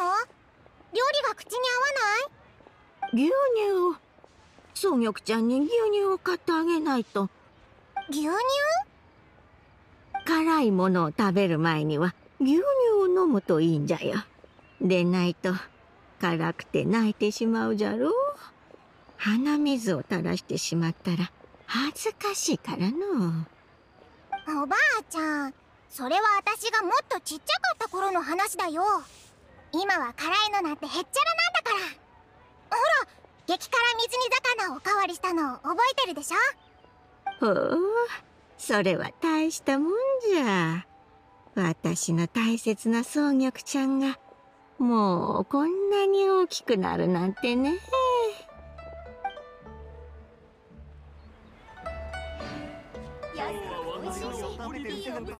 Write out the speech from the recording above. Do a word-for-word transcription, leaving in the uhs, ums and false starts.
料理が口に合わない？ 牛乳。草玉ちゃんに牛乳を買ってあげないと。 牛乳？ 辛いものを食べる前には牛乳を飲むといいんじゃよ。でないと辛くて泣いてしまうじゃろう。鼻水を垂らしてしまったら恥ずかしいからの。 おばあちゃん、それは私がもっとちっちゃかった頃の話だよ。今は辛いのなんてへっちゃらなんだから。ほら、激辛水煮魚をおかわりしたの覚えてるでしょ？ ほう、それは大したもんじゃ。私の大切な草玉ちゃんがもうこんなに大きくなるなんてね。